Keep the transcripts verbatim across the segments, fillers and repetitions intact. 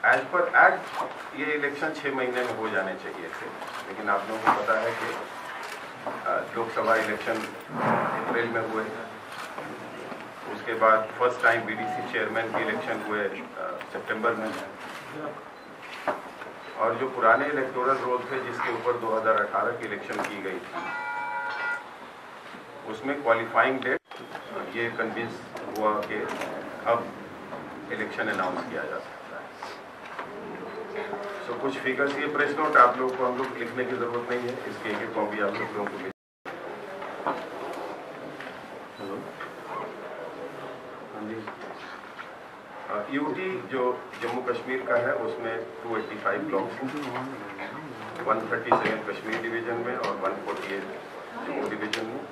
As per act ये election छः महीने में हो जाने चाहिए थे, लेकिन आप लोगों को पता है कि लोकसभा इलेक्शन अप्रैल में हुए, उसके बाद फर्स्ट टाइम बीडीसी चेयरमैन के इलेक्शन हुए सितंबर में, और जो पुराने इलेक्टोरल रोल थे जिसके ऊपर दो हज़ार अठारह की इलेक्शन की गई थी, उसमें क्वालिफाइंग डेट ये कन्विंस हुआ कि अब इलेक्शन अनाउंस किया जा सकता है। सो so, कुछ फिगर्स, ये प्रेस नोट आप लोगों को हम लोग लिखने की जरूरत नहीं है, इसकी एक एक कॉपी आप लोगों को मिल। यूटी जो जम्मू कश्मीर का है उसमें दो सौ पचासी ब्लॉक्स हैं, एक सौ सैंतीस कश्मीर डिवीजन में और एक सौ अड़तालीस जम्मू डिवीजन में।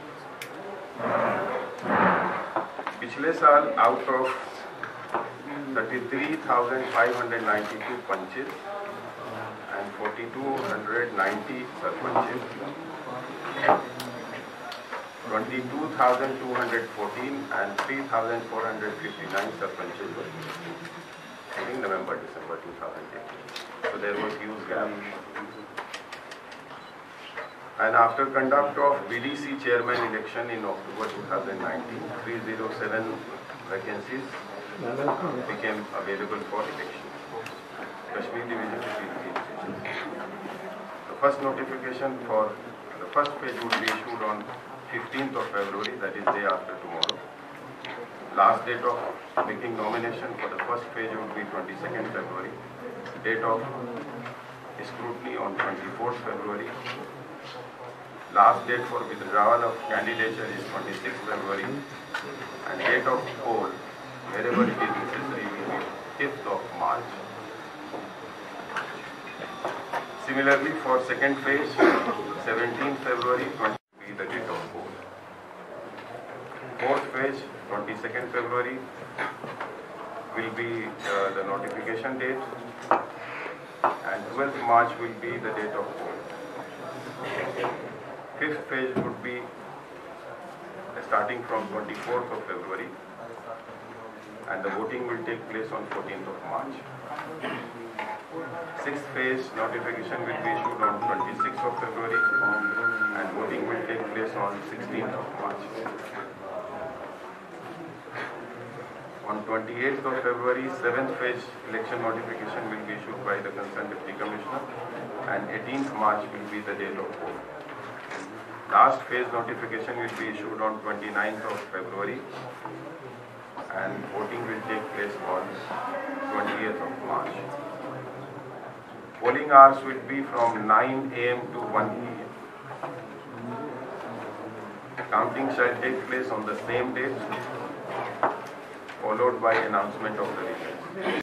पिछले साल आउट ऑफ तैंतीस हज़ार पाँच सौ बानवे पंचेस एंड बयालीस सौ नब्बे sarpanches, twenty-two thousand two hundred fourteen and three thousand four hundred fifty-nine surpanches were during November December two thousand eighteen. So there was huge gap. And after conduct of B D C chairman election in October two thousand nineteen, three hundred seven vacancies became available for election. Kashmir division received. The first notification for the first page would be issued on fifteenth of February, that is day after tomorrow. Last date of making nomination for the first page would be twenty-second February. Date of scrutiny on twenty-fourth February. Last date for withdrawal of candidature is twenty-sixth February. And date of poll, wherever it is necessary, will be fifth of March. Similarly, for second phase, seventeenth February, twenty be the date of poll. Fourth phase, twenty-second February, will be uh, the notification date, and twelfth March will be the date of poll. Fifth phase would be starting from twenty-fourth of February, and the voting will take place on fourteenth of March. Sixth phase notification will be issued on twenty-sixth of February, and voting will take place on sixteenth of March. On twenty-eighth of February, seventh phase election notification will be issued by the concerned Deputy Commissioner, and eighteenth March will be the date of poll. Last phase notification will be issued on twenty-ninth of February, and voting will take place on twentieth of March. Polling hours will be from nine A M to one P M Counting shall take place on the same date, followed by announcement of the results.